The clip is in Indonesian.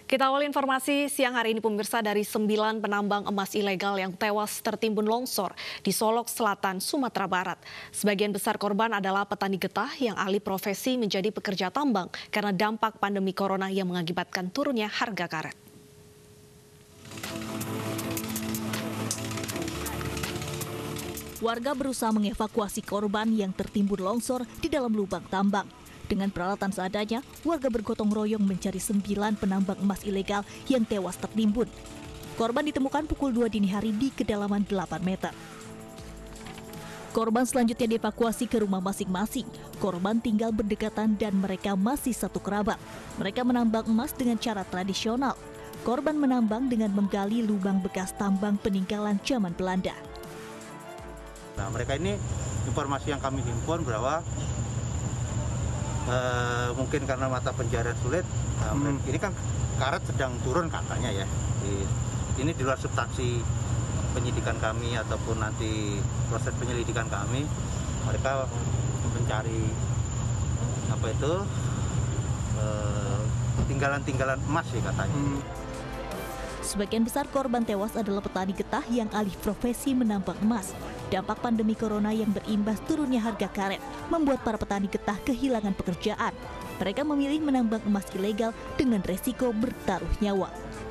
Kita awali informasi siang hari ini pemirsa dari 9 penambang emas ilegal yang tewas tertimbun longsor di Solok Selatan, Sumatera Barat. Sebagian besar korban adalah petani getah yang alih profesi menjadi pekerja tambang karena dampak pandemi corona yang mengakibatkan turunnya harga karet. Warga berusaha mengevakuasi korban yang tertimbun longsor di dalam lubang tambang. Dengan peralatan seadanya, warga bergotong royong mencari 9 penambang emas ilegal yang tewas tertimbun. Korban ditemukan pukul 2 dini hari di kedalaman 8 meter. Korban selanjutnya dievakuasi ke rumah masing-masing. Korban tinggal berdekatan dan mereka masih satu kerabat. Mereka menambang emas dengan cara tradisional. Korban menambang dengan menggali lubang bekas tambang peninggalan zaman Belanda. Nah, mereka ini informasi yang kami himpun bahwa mungkin karena mata pencarian sulit, ini kan karet sedang turun katanya ya. Ini di luar substansi penyidikan kami ataupun nanti proses penyelidikan kami, mereka mencari tinggalan-tinggalan emas sih katanya. Sebagian besar korban tewas adalah petani getah yang alih profesi menambang emas. Dampak pandemi corona yang berimbas turunnya harga karet membuat para petani getah kehilangan pekerjaan. Mereka memilih menambang emas ilegal dengan resiko bertaruh nyawa.